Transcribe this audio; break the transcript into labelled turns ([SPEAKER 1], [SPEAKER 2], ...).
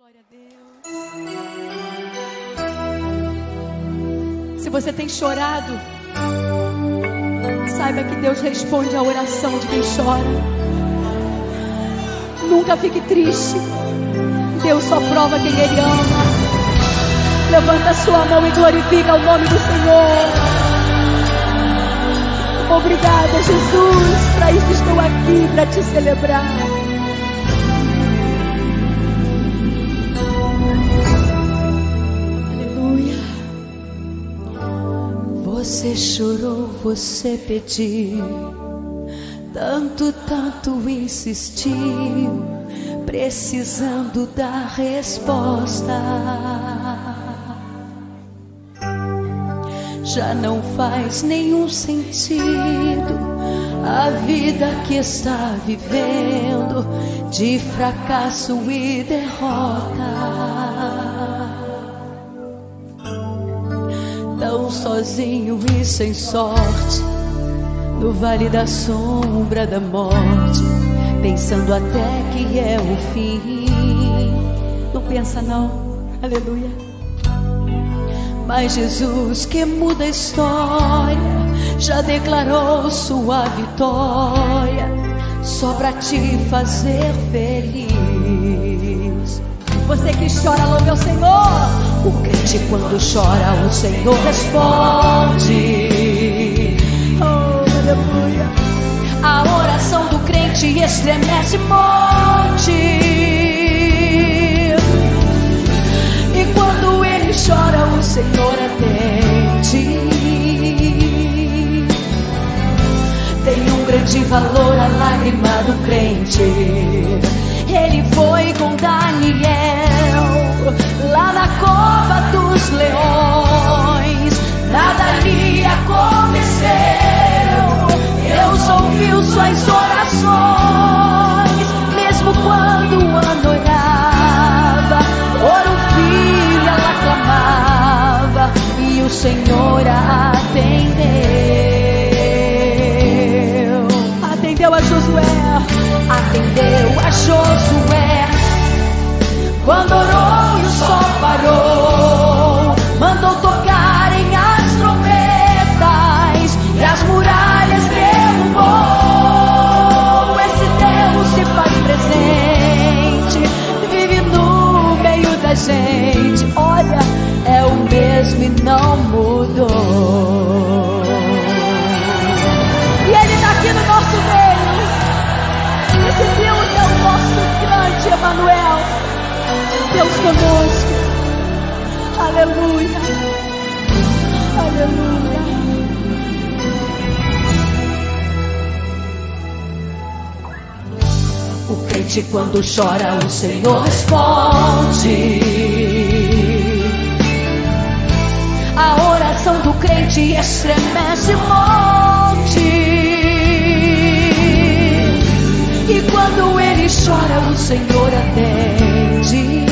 [SPEAKER 1] Glória a Deus. Se você tem chorado, saiba que Deus responde à oração de quem chora. Nunca fique triste. Deus só prova quem Ele ama. Levanta a sua mão e glorifica o nome do Senhor. Obrigada, Jesus. Para isso estou aqui, para te celebrar. Aleluia.
[SPEAKER 2] Você chorou, você pediu, tanto insistiu, precisando da resposta. Já não faz nenhum sentido a vida que está vivendo, de fracasso e derrota. Tão sozinho e sem sorte, no vale da sombra da morte, pensando até que é o fim.
[SPEAKER 1] Não pensa não, aleluia.
[SPEAKER 2] Mas Jesus, que muda a história, já declarou sua vitória, só pra te fazer feliz.
[SPEAKER 1] Você que chora, louve ao Senhor.
[SPEAKER 2] O crente quando chora, o Senhor responde.
[SPEAKER 1] Oh, aleluia.
[SPEAKER 2] A oração do crente estremece monte. E quando ele chora, o Senhor atende. Tem um grande valor a lágrima do crente. Ele foi com Daniel lá na cova dos leões. Nada lhe aconteceu. Deus ouviu suas orações. Mesmo quando o anoitava, por um filho ela clamava, e o Senhor a atendeu.
[SPEAKER 1] Atendeu a Josué.
[SPEAKER 2] Atendeu a Josué. Quando orou e o sol parou, mandou tocarem as trombetas e as muralhas derrubou. Esse Deus se faz presente, vive no meio da gente. Olha, é o mesmo e não mudou.
[SPEAKER 1] E Ele está aqui no nosso meio. Esse Deus é o nosso grande Emanuel, Deus conosco. Aleluia. Aleluia.
[SPEAKER 2] O crente quando chora, o Senhor responde. A oração do crente estremece monte. E quando ele chora, o Senhor atende.